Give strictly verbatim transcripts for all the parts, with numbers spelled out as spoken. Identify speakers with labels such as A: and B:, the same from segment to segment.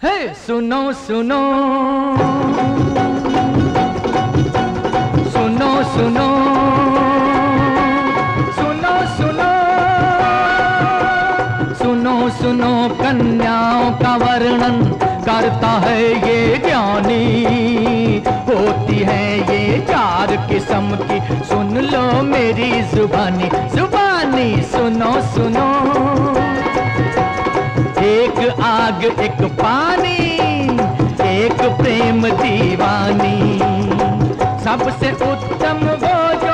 A: हे सुनो सुनो सुनो सुनो सुनो सुनो सुनो सुनो कन्याओं का वर्णन करता है ये ज्ञानी। होती है ये चार किस्म की, सुन लो मेरी जुबानी जुबानी। सुनो सुनो, एक आग एक पानी, एक प्रेम दीवानी। सबसे उत्तम वो जो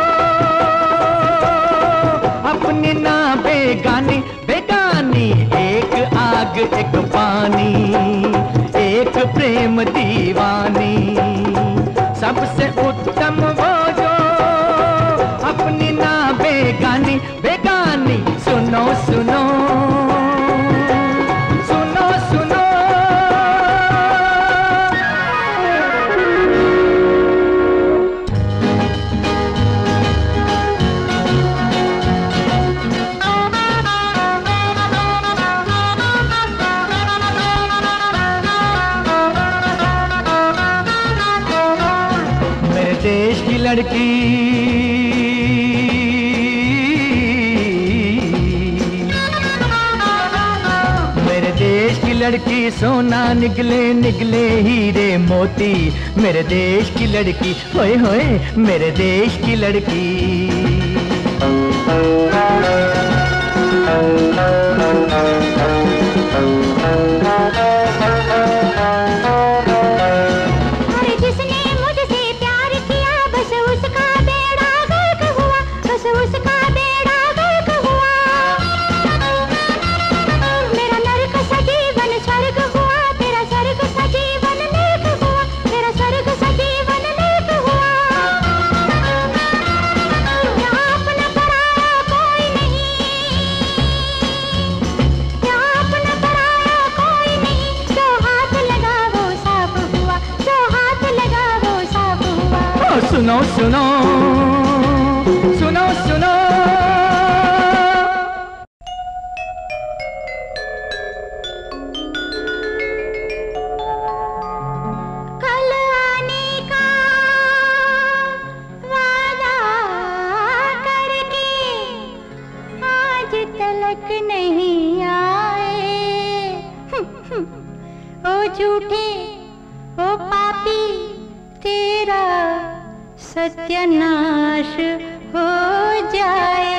A: अपनी ना बेगानी बेगानी। एक आग एक पानी, एक प्रेम दीवानी। सबसे उत्तम वो जो अपनी ना बेगानी बेगानी। सुनो सुनो सुनो सुनो। मेरे देश की लड़की लड़की सोना निकले निकले हीरे मोती। मेरे देश की लड़की होए होए मेरे देश की लड़की।
B: अरे जिसने मुझसे प्यार किया बस उसका बेड़ा गर्क हुआ, बस उसका बेड़ा गर्क हुआ। मेरा नरक सजीवन स्वर्ग हुआ, तेरा स्वर्ग सजीवन नरक हुआ, तेरा स्वर्ग सजीवन नरक हुआ। यहाँ अपना पराया कोई नहीं, यहाँ अपना पराया कोई नहीं। जो हाथ लगा वो साफ हुआ, जो हाथ लगा वो साफ हुआ।
A: ओ सुनो सुनो सुनो सुनो।
B: कल आने का वादा करके आज तलक नहीं आए। ओ झूठे ओ पापी तेरा सत्यानाश हो जाए।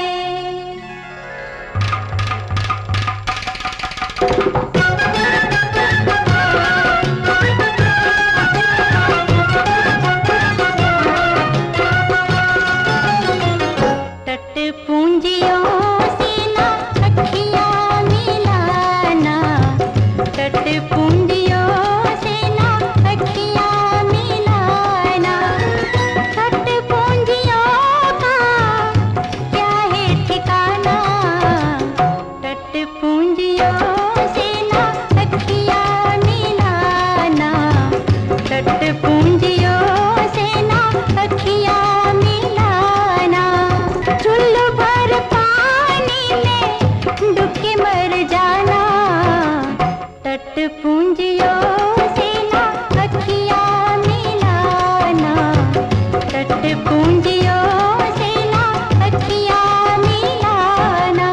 B: तट पूंजियों से ना अखियां मिलाना, तट पूंजियों से ना अखियां मिलाना। तट पूंजियों का क्या है ठिकाना, तट पूंजियों से ना अखियां मिलाना, तट पूंजियों से ना अखियां मिलाना। चुल्लू भर पानी में डूब के मर जाना, तट पूंजियों से ना अखियां मिलाना, तट पूंजियों से ना अखियां मिलाना।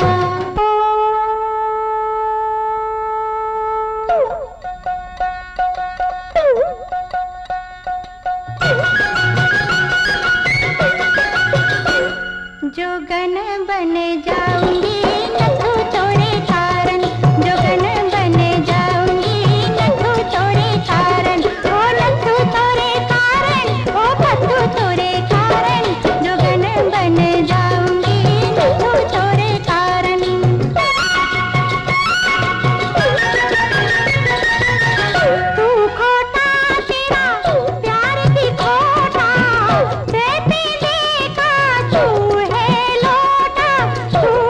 B: जोगन बन जाऊंगी नथु तोड़े कारण, जोगन बन जाऊंगी नथु तोड़े कारण। ओ नथु तोड़े कारण, ओ पत्थु तोड़े कारण। जोगन बन जाऊंगी नथु तोड़े कारण। तू खोटा तेरा प्यार भी खोटा, दे पीने का तू है लोटा, तू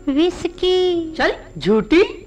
B: विस्की।
C: चल झूठी।